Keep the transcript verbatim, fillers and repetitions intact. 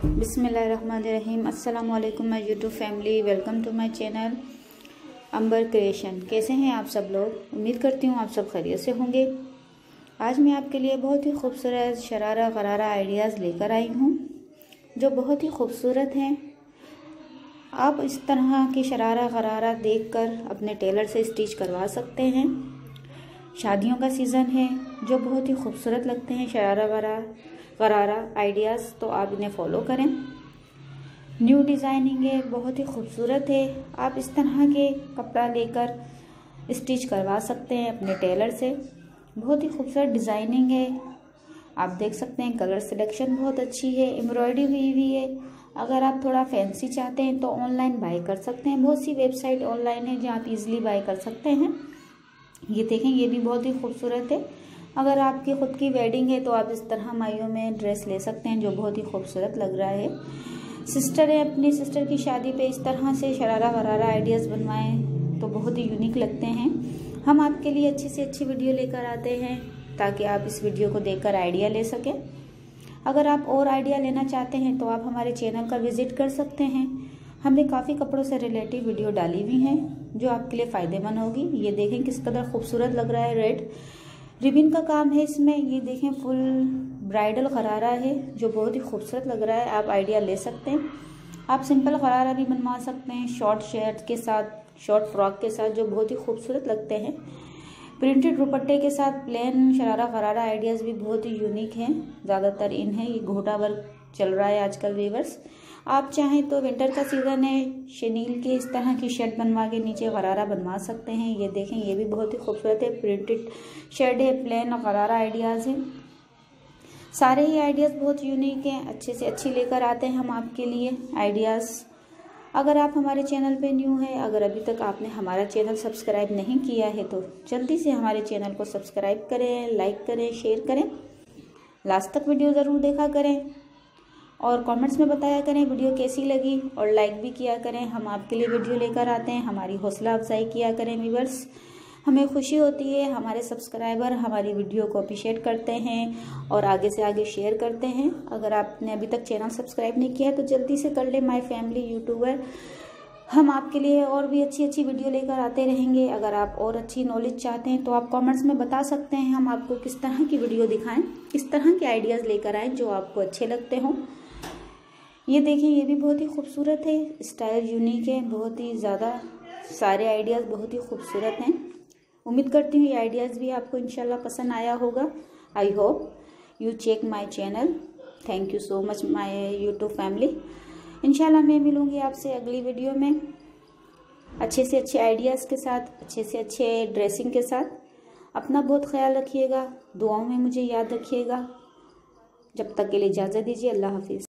बिस्मिल्लाहिर्रहमानिर्रहीम। अस्सलाम वालेकुम my YouTube family, welcome to my channel Ambar creation. कैसे हैं आप सब लोग? उम्मीद करती हूँ आप सब खैरियत से होंगे। आज मैं आपके लिए बहुत ही खूबसूरत शरारा गरारा आइडियाज़ लेकर आई हूँ जो बहुत ही खूबसूरत हैं। आप इस तरह की शरारा गरारा देखकर अपने टेलर से स्टिच करवा सकते हैं। शादियों का सीज़न है जो बहुत ही खूबसूरत लगते हैं शरारा गरारा गरारा आइडियाज़, तो आप इन्हें फॉलो करें। न्यू डिज़ाइनिंग है, बहुत ही खूबसूरत है। आप इस तरह के कपड़ा लेकर स्टिच करवा सकते हैं अपने टेलर से। बहुत ही खूबसूरत डिज़ाइनिंग है, आप देख सकते हैं। कलर सिलेक्शन बहुत अच्छी है, एम्ब्रॉयडरी हुई हुई है। अगर आप थोड़ा फैंसी चाहते हैं तो ऑनलाइन बाय कर सकते हैं। बहुत सी वेबसाइट ऑनलाइन है जहाँ आप इजीली बाय कर सकते हैं। ये देखें, ये भी बहुत ही खूबसूरत है। अगर आपकी खुद की वेडिंग है तो आप इस तरह माइयों में ड्रेस ले सकते हैं जो बहुत ही खूबसूरत लग रहा है। सिस्टर है, अपनी सिस्टर की शादी पे इस तरह से शरारा गरारा आइडियाज़ बनवाएं तो बहुत ही यूनिक लगते हैं। हम आपके लिए अच्छी से अच्छी वीडियो लेकर आते हैं ताकि आप इस वीडियो को देखकर आइडिया ले सकें। अगर आप और आइडिया लेना चाहते हैं तो आप हमारे चैनल का विजिट कर सकते हैं। हमने काफ़ी कपड़ों से रिलेटिव वीडियो डाली हुई हैं जो आपके लिए फ़ायदेमंद होगी। ये देखें किस कदर खूबसूरत लग रहा है। रेड रिबन का काम है इसमें। ये देखें, फुल ब्राइडल गरारा है जो बहुत ही खूबसूरत लग रहा है। आप आइडिया ले सकते हैं। आप सिंपल गरारा भी बनवा सकते हैं शॉर्ट शर्ट के साथ, शॉर्ट फ्रॉक के साथ, जो बहुत ही खूबसूरत लगते हैं। प्रिंटेड दुपट्टे के साथ प्लेन शरारा गरारा आइडियाज़ भी बहुत ही यूनिक हैं। ज़्यादातर इन है, ये घोटा वर्क चल रहा है आजकल वीवर्स। आप चाहें तो विंटर का सीज़न है, शनील के इस तरह की शर्ट बनवा के नीचे गरारा बनवा सकते हैं। ये देखें, ये भी बहुत ही खूबसूरत है। प्रिंटेड शर्ट है, प्लेन गरारा आइडियाज़ हैं। सारे ही आइडियाज़ बहुत यूनिक हैं, अच्छे से अच्छी लेकर आते हैं हम आपके लिए आइडियाज़। अगर आप हमारे चैनल पे न्यू हैं, अगर अभी तक आपने हमारा चैनल सब्सक्राइब नहीं किया है तो जल्दी से हमारे चैनल को सब्सक्राइब करें, लाइक करें, शेयर करें। लास्ट तक वीडियो ज़रूर देखा करें और कमेंट्स में बताया करें वीडियो कैसी लगी, और लाइक भी किया करें। हम आपके लिए वीडियो लेकर आते हैं, हमारी हौसला अफजाई किया करें व्यूअर्स। हमें खुशी होती है, हमारे सब्सक्राइबर हमारी वीडियो को अप्रिशिएट करते हैं और आगे से आगे शेयर करते हैं। अगर आपने अभी तक चैनल सब्सक्राइब नहीं किया है तो जल्दी से कर ले माय फैमिली यूट्यूबर। हम आपके लिए और भी अच्छी अच्छी वीडियो लेकर आते रहेंगे। अगर आप और अच्छी नॉलेज चाहते हैं तो आप कमेंट्स में बता सकते हैं, हम आपको किस तरह की वीडियो दिखाएं, किस तरह के आइडियाज़ लेकर आएँ जो आपको अच्छे लगते हों। ये देखें, ये भी बहुत ही खूबसूरत है, स्टाइल यूनिक है, बहुत ही ज़्यादा सारे आइडियाज़ बहुत ही खूबसूरत हैं। उम्मीद करती हूँ ये आइडियाज़ भी आपको इंशाल्लाह पसंद आया होगा। I hope you check my channel. Thank you so much my YouTube family. इंशाल्लाह मैं मिलूँगी आपसे अगली वीडियो में अच्छे से अच्छे आइडियाज़ के साथ, अच्छे से अच्छे ड्रेसिंग के साथ। अपना बहुत ख्याल रखिएगा, दुआओं में मुझे याद रखिएगा। जब तक के लिए इजाज़त दीजिए, अल्लाह हाफिज़।